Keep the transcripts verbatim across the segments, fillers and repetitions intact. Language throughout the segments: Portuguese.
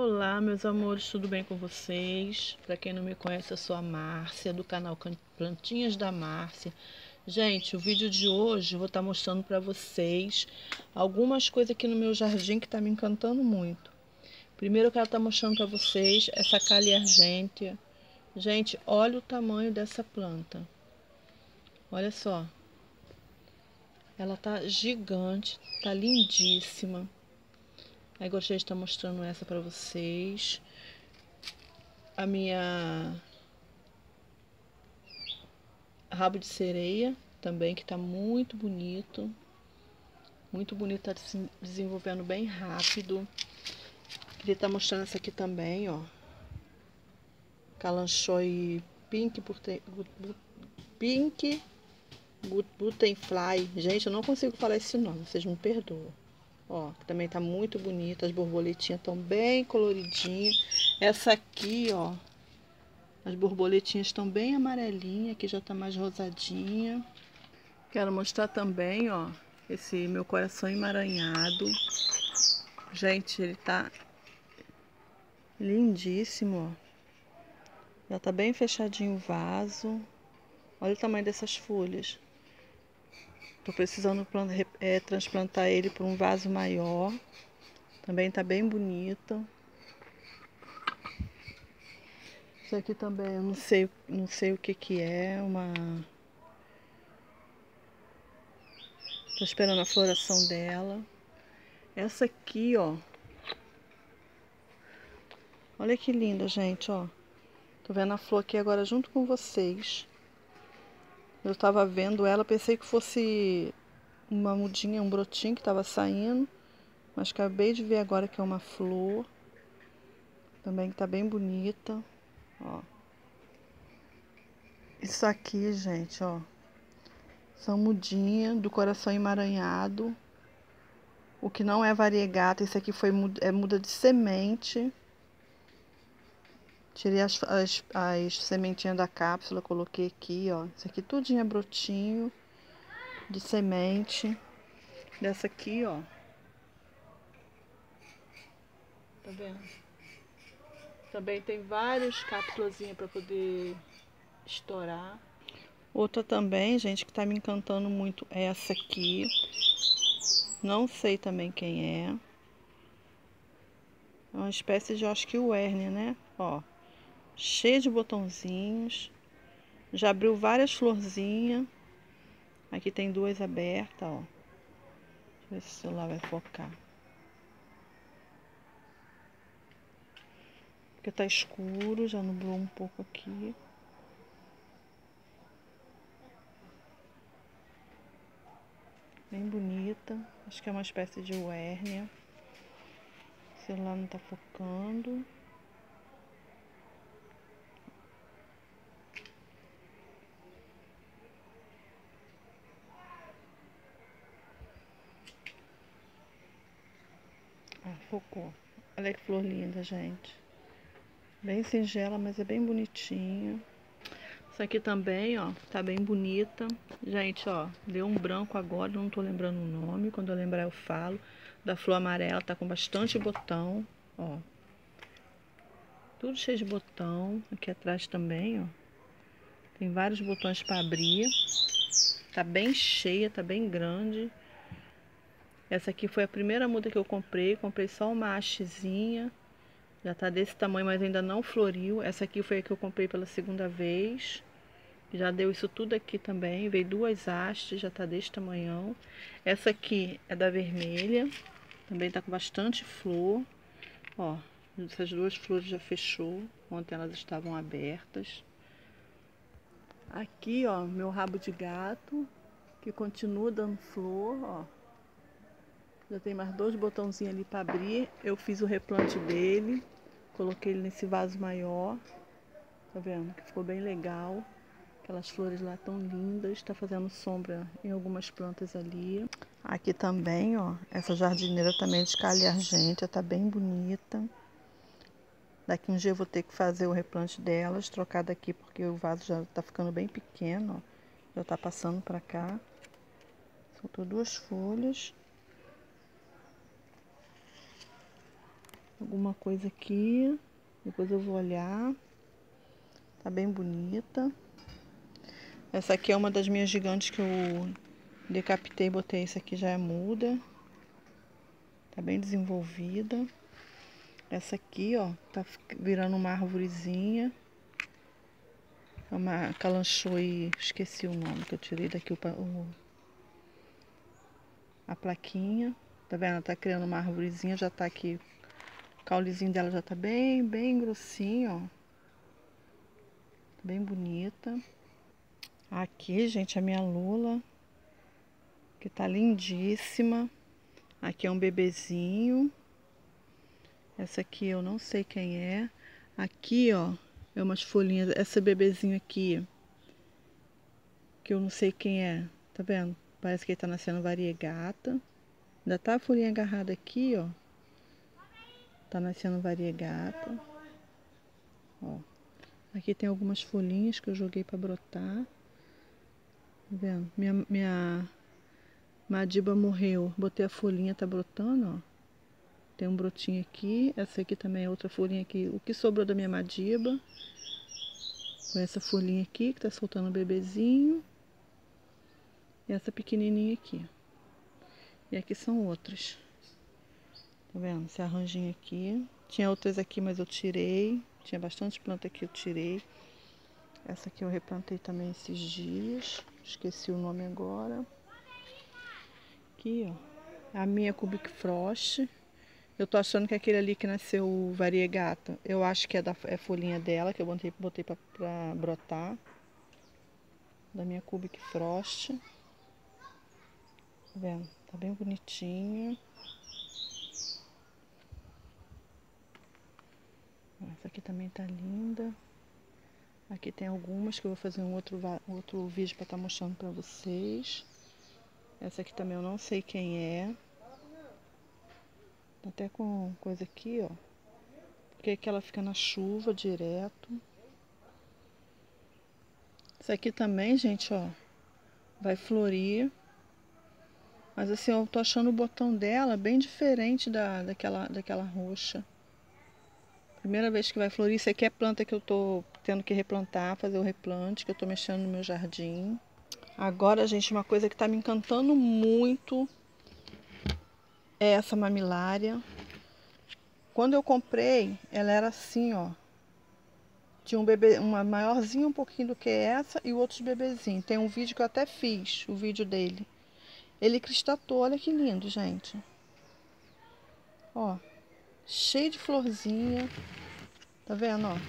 Olá, meus amores, tudo bem com vocês? Para quem não me conhece, eu sou a Márcia, do canal Plantinhas da Márcia. Gente, o vídeo de hoje eu vou estar mostrando para vocês algumas coisas aqui no meu jardim que tá me encantando muito. Primeiro eu quero estar mostrando para vocês essa Calea argentea. Gente, olha o tamanho dessa planta. Olha só. Ela tá gigante, tá lindíssima. Aí gostei de estar mostrando essa para vocês. A minha rabo de sereia também, que tá muito bonito. Muito bonito, tá se desenvolvendo bem rápido. Queria estar mostrando essa aqui também, ó. Kalanchoe Pink Pink Butterfly. Gente, eu não consigo falar esse nome, vocês me perdoam. Ó, também tá muito bonita, as borboletinhas estão bem coloridinhas. Essa aqui, ó, as borboletinhas estão bem amarelinhas, aqui já tá mais rosadinha. Quero mostrar também, ó, esse meu coração emaranhado. Gente, ele tá lindíssimo, ó. Já tá bem fechadinho o vaso. Olha o tamanho dessas folhas. Tô precisando é, transplantar ele para um vaso maior. Também tá bem bonito. Isso aqui também eu não sei, não sei o que que é, uma... Tô esperando a floração dela. Essa aqui, ó. Olha que linda, gente, ó. Tô vendo a flor aqui agora junto com vocês. Eu tava vendo ela, pensei que fosse uma mudinha, um brotinho que tava saindo. Mas acabei de ver agora que é uma flor. Também que tá bem bonita, ó. Isso aqui, gente, ó. São mudinha do coração emaranhado. O que não é variegata, esse aqui foi muda, é muda de semente. Tirei as, as, as sementinhas da cápsula, coloquei aqui, ó. Isso aqui tudinho é brotinho de semente. Dessa aqui, ó. Tá vendo? Também tem várias cápsulazinhas para poder estourar. Outra também, gente, que tá me encantando muito é essa aqui. Não sei também quem é. É uma espécie de, acho que o Werner, né? Ó. Cheio de botãozinhos. Já abriu várias florzinhas. Aqui tem duas abertas, ó. Deixa eu ver se o celular vai focar. Porque tá escuro, já nublou um pouco aqui. Bem bonita. Acho que é uma espécie de Werner. O celular não tá focando. Ah, focou. Olha que flor linda, gente. Bem singela, mas é bem bonitinha. Essa aqui também, ó, tá bem bonita. Gente, ó, deu um branco agora, não tô lembrando o nome. Quando eu lembrar eu falo. Da flor amarela, tá com bastante botão, ó. Tudo cheio de botão. Aqui atrás também, ó. Tem vários botões para abrir. Tá bem cheia, tá bem grande. Essa aqui foi a primeira muda que eu comprei. Comprei só uma hastezinha. Já tá desse tamanho, mas ainda não floriu. Essa aqui foi a que eu comprei pela segunda vez. Já deu isso tudo aqui também. Veio duas hastes, já tá desse tamanhão. Essa aqui é da vermelha. Também tá com bastante flor. Ó, essas duas flores já fechou. Ontem elas estavam abertas. Aqui, ó, meu rabo de gato, que continua dando flor, ó. Já tem mais dois botãozinhos ali para abrir. Eu fiz o replante dele. Coloquei ele nesse vaso maior. Tá vendo? Que ficou bem legal. Aquelas flores lá tão lindas. Tá fazendo sombra em algumas plantas ali. Aqui também, ó. Essa jardineira também de Calea argentea. Tá bem bonita. Daqui um dia eu vou ter que fazer o replante delas. Trocar daqui porque o vaso já tá ficando bem pequeno, ó. Já tá passando pra cá. Soltou duas folhas. alguma coisa aqui. Depois eu vou olhar. Tá bem bonita. Essa aqui é uma das minhas gigantes que eu decapitei e botei. Essa aqui já é muda. Tá bem desenvolvida. Essa aqui, ó, tá virando uma arvorezinha. É uma calanchoe, esqueci o nome que eu tirei daqui o, o, a plaquinha. Tá vendo? Ela tá criando uma arvorezinha, já tá aqui. O caulezinho dela já tá bem, bem grossinho, ó. Bem bonita. Aqui, gente, a minha lula, que tá lindíssima. Aqui é um bebezinho. Essa aqui eu não sei quem é. Aqui, ó, é umas folhinhas. Essa bebezinho aqui, que eu não sei quem é. Tá vendo? Parece que ele tá nascendo variegata. Ainda tá a folhinha agarrada aqui, ó. Tá nascendo variegata. Ó. Aqui tem algumas folhinhas que eu joguei pra brotar. Tá vendo? Minha, minha madiba morreu. Botei a folhinha, tá brotando, ó. Tem um brotinho aqui. Essa aqui também é outra folhinha aqui. O que sobrou da minha madiba. Com essa folhinha aqui, que tá soltando o bebezinho. E essa pequenininha aqui. E aqui são outras. Tá vendo? Esse arranjinho aqui. Tinha outras aqui, mas eu tirei. Tinha bastante planta aqui, eu tirei. Essa aqui eu replantei também esses dias. Esqueci o nome agora. Aqui, ó. A minha Cubic Frost. Eu tô achando que aquele ali que nasceu variegata, eu acho que é da é folhinha dela, que eu botei, botei pra, pra brotar. Da minha Cubic Frost. Tá vendo? Tá bem bonitinha. Essa aqui também tá linda. Aqui tem algumas que eu vou fazer um outro, outro vídeo pra estar tá mostrando pra vocês. Essa aqui também eu não sei quem é. Tá até com coisa aqui, ó. Porque aqui ela fica na chuva direto. Essa aqui também, gente, ó. Vai florir. Mas assim, eu tô achando o botão dela bem diferente da, daquela, daquela roxa. Primeira vez que vai florir. Isso aqui é planta que eu tô tendo que replantar, fazer o replante, que eu tô mexendo no meu jardim. Agora, gente, uma coisa que tá me encantando muito é essa mamilária. Quando eu comprei, ela era assim, ó. Tinha um bebê, uma maiorzinha um pouquinho do que essa e outros bebezinhos. Tem um vídeo que eu até fiz, o vídeo dele. Ele cristatou, olha que lindo, gente. Ó, cheio de florzinha. Tá vendo, ó?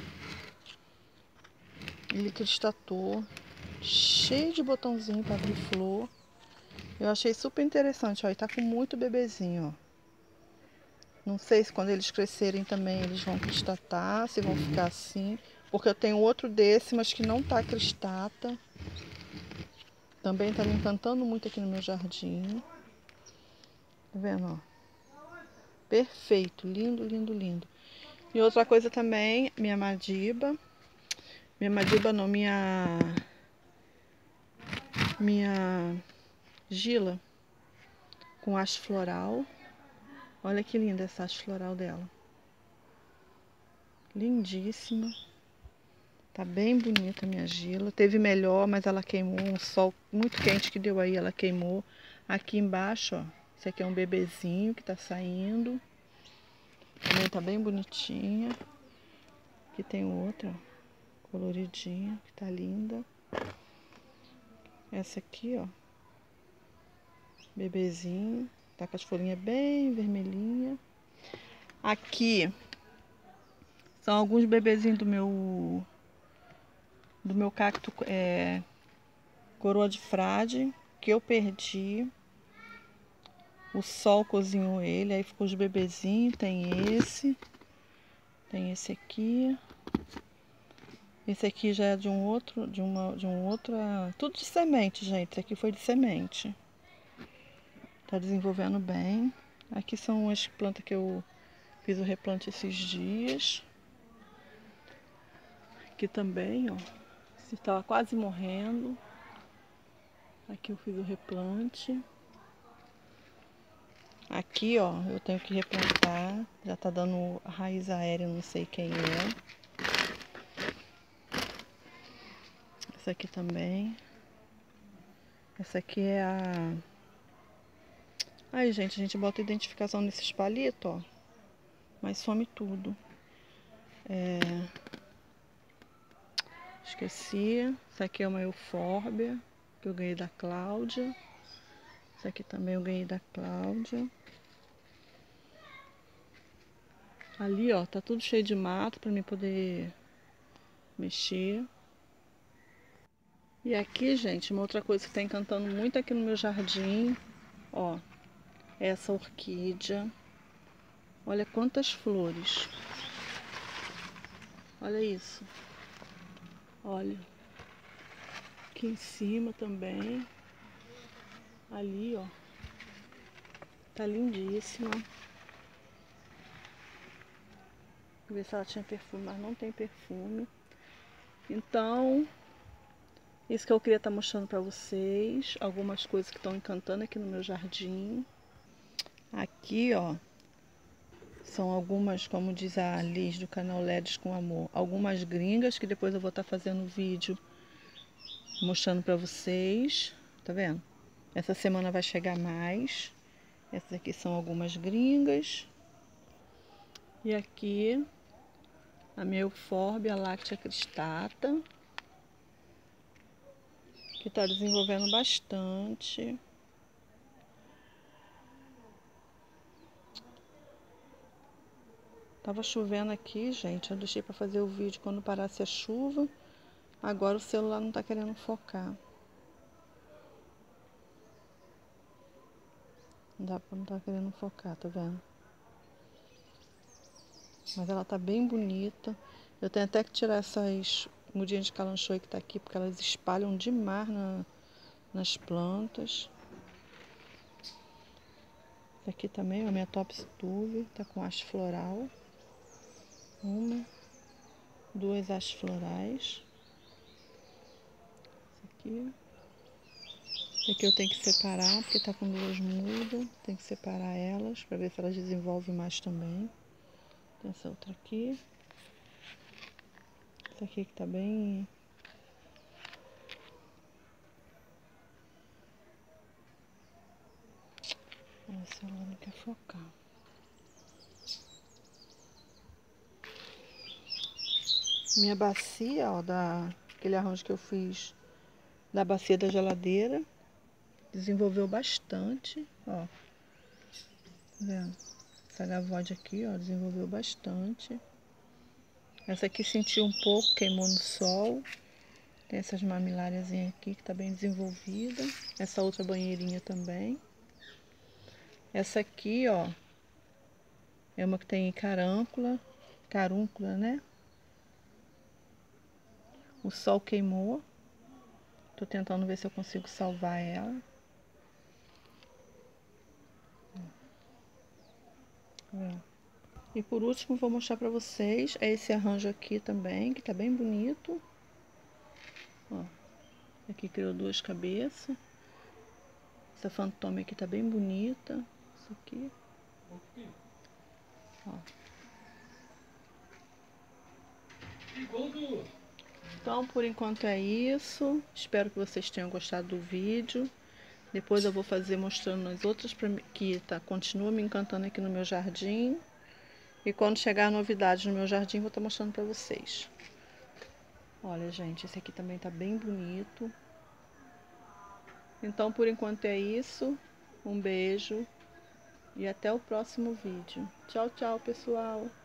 Ele cristatou, cheio de botãozinho para abrir flor. Eu achei super interessante, ó. E tá com muito bebezinho, ó. Não sei se quando eles crescerem também eles vão cristatar, se vão ficar assim. Porque eu tenho outro desse, mas que não tá cristata. Também tá me encantando muito aqui no meu jardim. Tá vendo, ó? Perfeito, lindo, lindo, lindo. E outra coisa também, minha madiba. Minha madiba não, minha... Minha gila com haste floral. Olha que linda essa haste floral dela. Lindíssima. Tá bem bonita a minha gila. Teve melhor, mas ela queimou. Um sol muito quente que deu aí, ela queimou. Aqui embaixo, ó. Esse aqui é um bebezinho que tá saindo. Também tá bem bonitinha. Aqui tem outra, ó, coloridinha, que tá linda. Essa aqui, ó. Bebezinho. Tá com as folhinhas bem vermelhinhas. Aqui são alguns bebezinhos do meu do meu cacto é, coroa de frade, que eu perdi. O sol cozinhou ele, aí ficou os bebezinhos. Tem esse, tem esse aqui. Esse aqui já é de um outro, de uma, de um outra, tudo de semente, gente. Esse aqui foi de semente. Tá desenvolvendo bem. Aqui são as plantas que eu fiz o replante esses dias. Aqui também, ó. Estava quase morrendo. Aqui eu fiz o replante. Aqui, ó, eu tenho que replantar. Já tá dando raiz aérea, não sei quem é. Essa aqui também. Essa aqui é a... Aí, gente, a gente bota identificação nesses palitos, ó. Mas some tudo. É... Esqueci. Essa aqui é uma eufórbia, que eu ganhei da Cláudia. Essa aqui também eu ganhei da Cláudia. Ali, ó, tá tudo cheio de mato pra mim poder mexer. E aqui, gente, uma outra coisa que tá encantando muito aqui no meu jardim, ó, é essa orquídea. Olha quantas flores. Olha isso. Olha. Aqui em cima também. Ali, ó. Tá lindíssima. Vou ver se ela tinha perfume, mas não tem perfume. Então, isso que eu queria estar mostrando pra vocês. Algumas coisas que estão encantando aqui no meu jardim. Aqui, ó. São algumas, como diz a Liz do canal L E Ds com Amor. Algumas gringas que depois eu vou estar fazendo vídeo mostrando pra vocês. Tá vendo? Essa semana vai chegar mais. Essas aqui são algumas gringas. E aqui a minha Euphorbia Lactea cristata, que está desenvolvendo bastante. Tava chovendo aqui, gente. Eu deixei para fazer o vídeo quando parasse a chuva. Agora o celular não tá querendo focar. Não dá pra não tá querendo focar, tá vendo? Mas ela tá bem bonita. Eu tenho até que tirar essas mudinhas de calanchoe que tá aqui, porque elas espalham demais na, nas plantas. Essa aqui também, a minha Topsy Turvy, tá com haste floral. Uma, duas hastes florais. Essa aqui. Essa aqui eu tenho que separar, porque tá com duas mudas. Tem que separar elas, pra ver se elas desenvolvem mais também. Tem essa outra aqui. Essa aqui que tá bem... O celular não quer focar. Minha bacia, ó, da... aquele arranjo que eu fiz da bacia da geladeira. Desenvolveu bastante, ó. Tá vendo? Essa gavode aqui, ó, desenvolveu bastante. Essa aqui sentiu um pouco, queimou no sol. Tem essas mamilárias aqui que tá bem desenvolvida. Essa outra banheirinha também. Essa aqui, ó, é uma que tem carâncula, carúncula, né? O sol queimou. Tô tentando ver se eu consigo salvar ela. É. E por último, vou mostrar pra vocês é esse arranjo aqui também, que tá bem bonito. Ó, aqui criou duas cabeças. Essa fantôme aqui tá bem bonita. Isso aqui. Ó. Então, por enquanto é isso. Espero que vocês tenham gostado do vídeo. Depois eu vou fazer mostrando as outras pra mim, que tá, continua me encantando aqui no meu jardim. E quando chegar a novidade no meu jardim, vou estar mostrando pra vocês. Olha, gente, esse aqui também tá bem bonito. Então, por enquanto é isso. Um beijo e até o próximo vídeo. Tchau, tchau, pessoal!